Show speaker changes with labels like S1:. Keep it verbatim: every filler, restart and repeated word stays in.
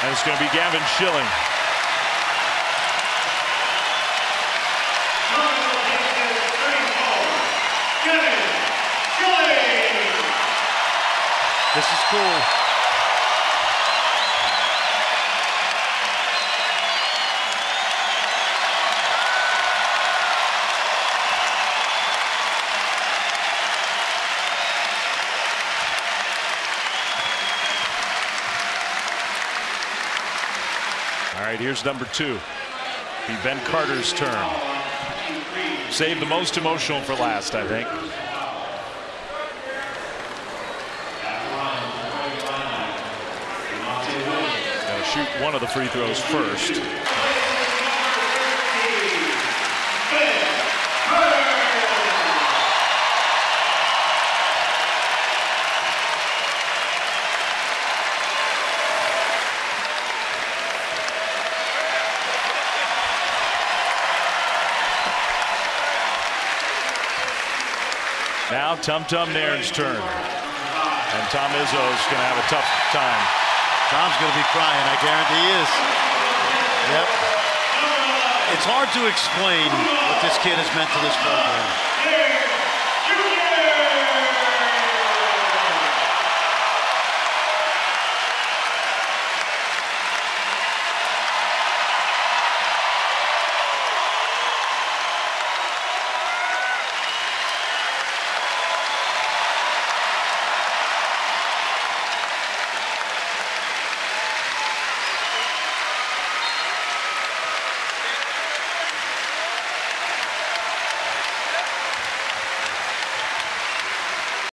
S1: And it's going to be Gavin Schilling.
S2: This is cool.
S1: All right, here's number two. Be Ben Carter's turn. Save the most emotional for last, I think. Gotta shoot one of the free throws first. Now Tum Tum Nairn's turn. And Tom Izzo's going to have a tough time.
S2: Tom's going to be crying, I guarantee he is. Yep. It's hard to explain what this kid has meant to this program.